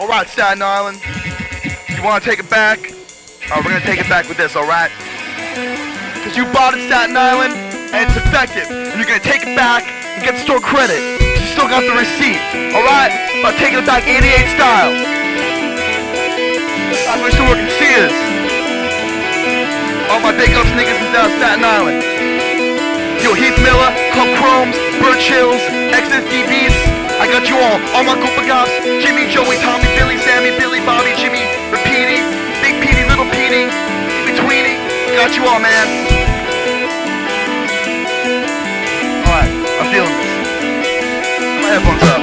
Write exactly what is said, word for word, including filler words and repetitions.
Alright, Staten Island. You wanna take it back? Alright, we're gonna take it back with this, alright? Cause you bought it, Staten Island, and it's effective. And you're gonna take it back and get store credit. You still got the receipt, alright? But taking it back eighty-eight style. I'm gonna still working Sears. All my big ups niggas in down Staten Island. Yo, Heath Miller, Club Chromes, Birch Hills, X S D Bs. I got you all, all my group of guys. Jimmy, Joey, Tommy, Billy, Sammy, Billy, Bobby, Jimmy, Repeaty, Big Petey, Little Petey, Betweeny. Got you all, man. Alright, I'm feeling this. My headphones up.